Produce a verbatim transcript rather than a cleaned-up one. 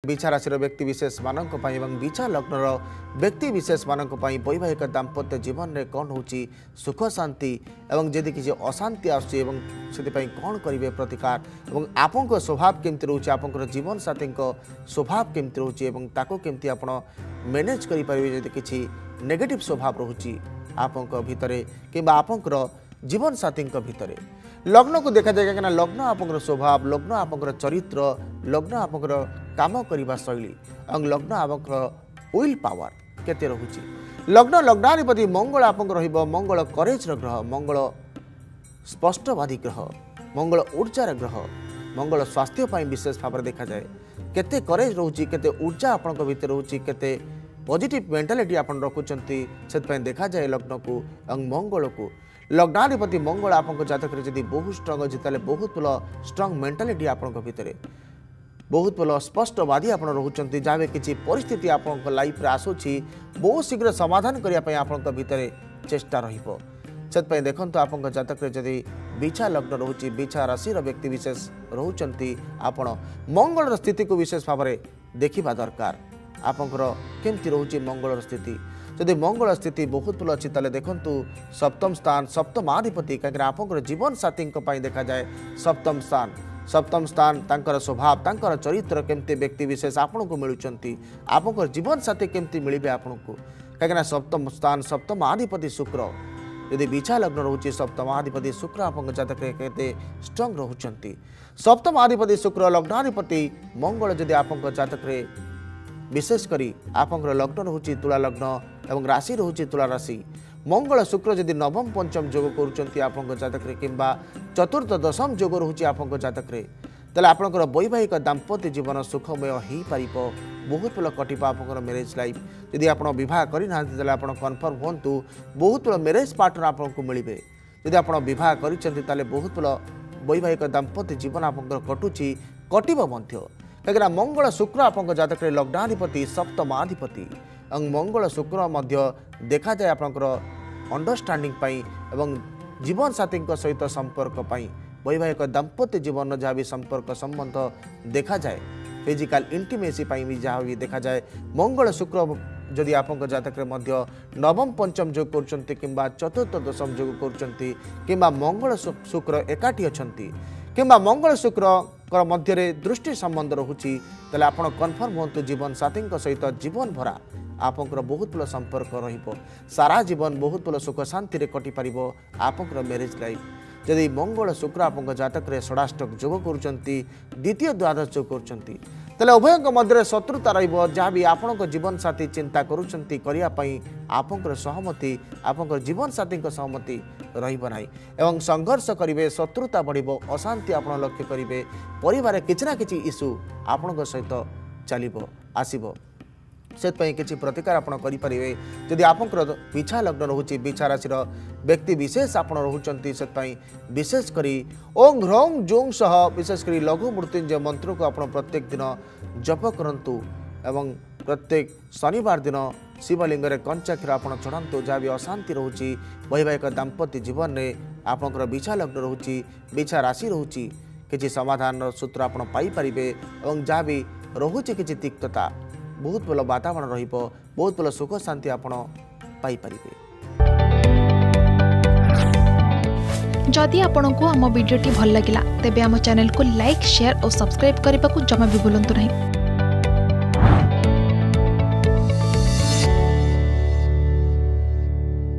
बिछा राशि व्यक्ति विशेष मानक बिछा लग्नर व्यक्ति विशेष मानक वैवाहिक दाम्पत्य जीवन में कौन होची सुख शांति एवं जदि किसी अशांति आसुची कौन करेंगे प्रतिकार एवं आपन स्वभाव केमती रोचे आपंकर जीवन साथी स्वभाव केमती रोचे केमती आप मैनेज करें जदि किसी नेगेटिव स्वभाव रोचे आपण भितर कि आपंकर जीवन साथी भितर लग्न को देखा जाए कहीं लग्न आपंकर स्वभाव लग्न आपंकर चरित्र लग्न आपंकर काम करने शैली और लग्न आपंकर विल पावर केते रहुची लग्न लग्नाधिपति मंगल आपंकर रहिबो मंगल करेज ग्रह मंगल स्पष्टवादी ग्रह मंगल ऊर्जार ग्रह मंगल स्वास्थ्य पर विशेष भाव में देखा जाए केते करेज रोची केते ऊर्जा आपंक भितर रोची केते पॉजिटिव मेंटालिटी आपन रखुचंती से देखा जाए लग्न को और मंगल को लग्नाधिपति मंगल आपन जातक जदि बहुत स्ट्रंग अच्छे ताले बहुत भल स्ट्रंग मेंटालिटी आपन भितर बहुत भल स्पष्टवादी आप रोचंती जहाँ किसी परिस्थिति आपन लाइफ रे आसुची बहुत शीघ्र समाधान करने आपन भितर चेष्टा रहिबो से देखंतु आपन जातक जदि बिछा लग्न रोची बिछा राशि व्यक्ति विशेष रोचंती आपण मंगल स्थिति को विशेष भाव में देखा दरकार आपंकर केमती रोचे मंगल स्थिति जदि मंगल स्थिति बहुत भल अच्छी ताले देखंतु सप्तम स्थान सप्तम आधिपति कहीं आपंकर जीवन साथी देखा जाए सप्तम स्थान सप्तम स्थान तांकर स्वभाव तांकर चरित्र केमती व्यक्ति विशेष आपन को मिलुचंती आपंकर जीवन साथी केमती मिलिबे आपन को कहीं सप्तम स्थान सप्तम आधिपति शुक्र यदि बिछा लग्न रोचे सप्तम आधिपति शुक्र आपंक जातक केते स्ट्रंग रोचंती सप्तम आधिपति शुक्र लग्नाधिपति मंगल जदि आपंक जातक विशेष करी आपंकर लग्न रोचे तुला लग्न एवं राशि रोचे तुला राशि मंगल शुक्र जदि नवम पंचम जोग करुँच आपंक जातक किंबा चतुर्थ दशम जोग रोचे आपंक जातक तेल आपंकर वैवाहिक दाम्पत्य जीवन सुखमय हो पार बहुत भल कटिप आपंकर मैरेज लाइफ जदि आप बह करना कन्फर्म हूँ बहुत भल मैरेज पार्टनर आपको मिले जदि आप बह कर बहुत भल वैवाहिक दाम्पत्य जीवन आपंकर कटुची कटिब मध्य कहीं मंगल शुक्र आपंक जातक लग्नाधिपति सप्तमाधिपति और मंगल शुक्र मध्य देखा जाए आपंकर अंडरस्टैंडिंग एवं जीवन साथी सहित संपर्क वैवाहिक दाम्पत्य जीवन जहाँ भी संपर्क संबंध देखा जाए फिजिकल इंटीमेसी भी जहाँ भी देखा जाए मंगल शुक्र जदि आपंक जातक मध्य नवम पंचम जोग कर किंबा चतुर्थ दशम जोग कर मंगल शुक्र एकाठी अच्छी किंबा मंगल शुक्र मध्य दृष्टि संबंध रोचे तेल आप कन्फर्म हूँ जीवन साथी सहित जीवन भरा आपंकर बहुत भल संपर्क रहिबो सारा जीवन बहुत भल सुख शांति कटि पारिबो आपंकर मैरेज लाइफ जदि मंगल शुक्र आपंक जातक षडाष्टक जोग करुचंती द्वितीय द्वादश जोग करुचंती तेल उभय मध्य शत्रुता रहिबो जहाँ भी आपंक जीवन साथी चिंता करुचंती करिया पई आपंकर सहमति आपंकर जीवन साथी सहमति रहिबो नाही एवं संघर्ष करिवे शत्रुता बढ़िबो अशांति आपण लक्ष्य करिवे परिवार किछि ना किछि इश्यू आपणक सहित चलिबो आसीबो से किसी प्रतिकार आप करेंगे जदि आपंकर बिछा लग्न रोचे बिछा राशि व्यक्ति विशेष आप रोचंती से विशेष करी ओं ह्रौं जों सह विशेष करी लघु मृत्युंजय मंत्र को आप प्रत्येक दिन जप करंतु एवं प्रत्येक शनिवार दिन शिवलिंग कंचा क्षीर आप चढ़ातु जहाँ भी अशांति रोचे वैवाहिक दाम्पत्य जीवन में आपंकर बिछा लग्न रोचे बिछा राशि रोचे किसी समाधान सूत्र आप पाइपारे और जहाँ भी रोचे किसी तिक्तता बहुत भल वातावरण रहिबो बहुत भल सुख शांति आपण पाई परिबे। जदि आपंक आम वीडियो भल लगा तेब आम चैनल को लाइक शेयर और सब्सक्राइब करने को जमा भी भूलु नहीं।